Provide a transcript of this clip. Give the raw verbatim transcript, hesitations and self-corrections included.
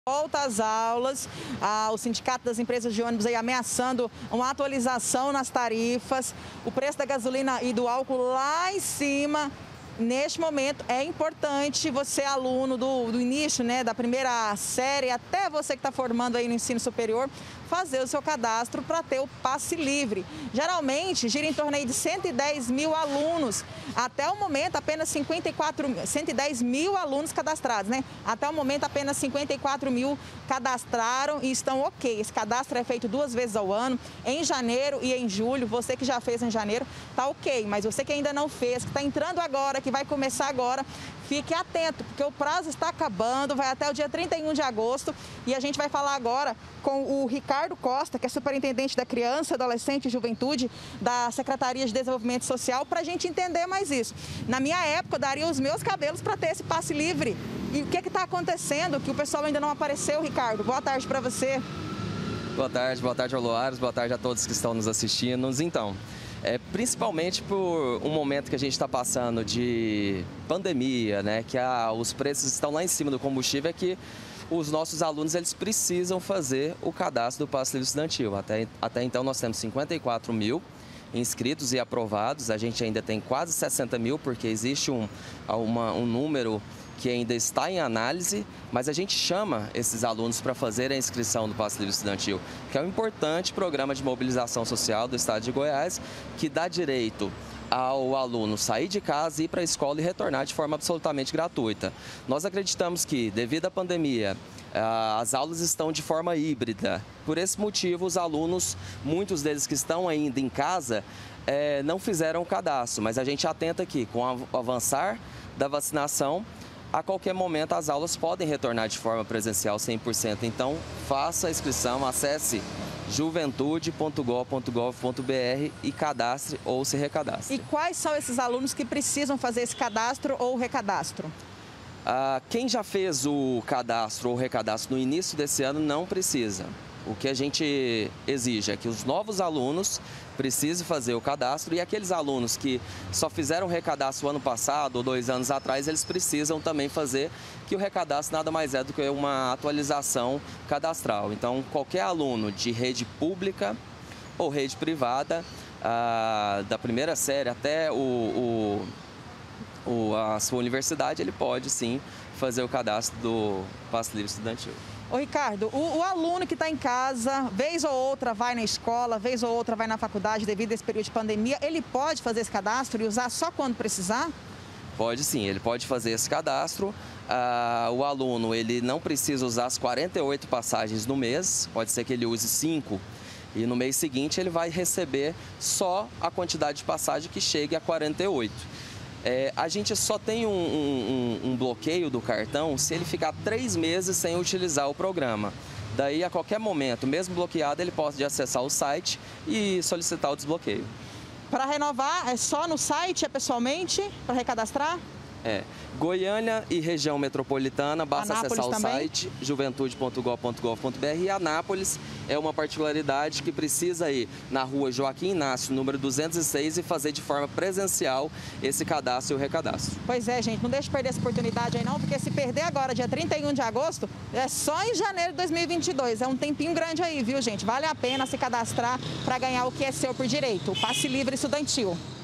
Volta às aulas, ah, o Sindicato das Empresas de Ônibus aí ameaçando uma atualização nas tarifas, o preço da gasolina e do álcool lá em cima. Neste momento é importante você, aluno do, do início, né, da primeira série, até você que está formando aí no ensino superior, fazer o seu cadastro para ter o passe livre. Geralmente gira em torno aí de cento e dez mil alunos. Até o momento apenas cinquenta e quatro, cento e dez mil alunos cadastrados, né? Até o momento apenas cinquenta e quatro mil cadastraram e estão ok. Esse cadastro é feito duas vezes ao ano, em janeiro e em julho. Você que já fez em janeiro, tá ok, mas você que ainda não fez, que está entrando agora, que vai começar agora, fique atento, porque o prazo está acabando, vai até o dia trinta e um de agosto e a gente vai falar agora com o Ricardo Costa, que é superintendente da Criança, Adolescente e Juventude da Secretaria de Desenvolvimento Social, para a gente entender mais isso. Na minha época, eu daria os meus cabelos para ter esse passe livre. E o que está acontecendo que o pessoal ainda não apareceu, Ricardo? Boa tarde para você. Boa tarde, boa tarde, Oloares, boa tarde a todos que estão nos assistindo. Então, é, principalmente por um momento que a gente está passando de pandemia, né, que a, os preços estão lá em cima do combustível, é que os nossos alunos eles precisam fazer o cadastro do Passe Livre Estudantil. Até, até então nós temos cinquenta e quatro mil inscritos e aprovados, a gente ainda tem quase sessenta mil, porque existe um, uma, um número que ainda está em análise, mas a gente chama esses alunos para fazer a inscrição do Passe Livre Estudantil, que é um importante programa de mobilização social do estado de Goiás, que dá direito ao aluno sair de casa, ir para a escola e retornar de forma absolutamente gratuita. Nós acreditamos que, devido à pandemia, as aulas estão de forma híbrida. Por esse motivo, os alunos, muitos deles que estão ainda em casa, é, não fizeram o cadastro, mas a gente atenta aqui, com o avançar da vacinação, a qualquer momento as aulas podem retornar de forma presencial cem por cento. Então, faça a inscrição, acesse juventude ponto gov ponto gov ponto br e cadastre ou se recadastre. E quais são esses alunos que precisam fazer esse cadastro ou recadastro? Ah, quem já fez o cadastro ou recadastro no início desse ano não precisa. O que a gente exige é que os novos alunos precisem fazer o cadastro e aqueles alunos que só fizeram o recadastro ano passado ou dois anos atrás, eles precisam também fazer, que o recadastro nada mais é do que uma atualização cadastral. Então, qualquer aluno de rede pública ou rede privada, ah, da primeira série até o, o, o, a sua universidade, ele pode sim fazer o cadastro do Passe Livre Estudantil. Ô Ricardo, o, o aluno que está em casa, vez ou outra vai na escola, vez ou outra vai na faculdade devido a esse período de pandemia, ele pode fazer esse cadastro e usar só quando precisar? Pode sim, ele pode fazer esse cadastro. Ah, o aluno ele não precisa usar as quarenta e oito passagens no mês, pode ser que ele use cinco. E no mês seguinte ele vai receber só a quantidade de passagem que chegue a quarenta e oito. É, a gente só tem um, um, um bloqueio do cartão se ele ficar três meses sem utilizar o programa. Daí, a qualquer momento, mesmo bloqueado, ele pode acessar o site e solicitar o desbloqueio. Para renovar, é só no site, é pessoalmente, para recadastrar? É, Goiânia e região metropolitana, basta Anápolis acessar o também? site juventude ponto gov ponto gov ponto br. E Anápolis é uma particularidade que precisa ir na rua Joaquim Inácio, número duzentos e seis, e fazer de forma presencial esse cadastro e o recadastro. Pois é, gente, não deixe de perder essa oportunidade aí não, porque se perder agora, dia trinta e um de agosto, é só em janeiro de dois mil e vinte e dois. É um tempinho grande aí, viu, gente? Vale a pena se cadastrar para ganhar o que é seu por direito, o Passe Livre Estudantil.